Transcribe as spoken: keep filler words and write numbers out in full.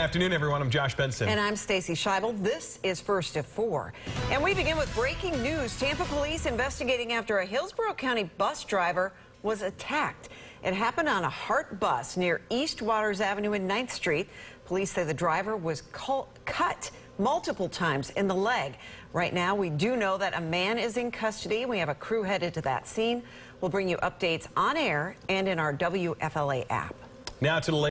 afternoon, everyone. I'm Josh Benson. And I'm Stacy Scheibel. This is First at four. And we begin with breaking news. Tampa police investigating after a Hillsborough County bus driver was attacked. It happened on a HART bus near East Waters Avenue and ninth street. Police say the driver was cut multiple times in the leg. Right now, we do know that a man is in custody. We have a crew headed to that scene. We'll bring you updates on air and in our W F L A app. Now to the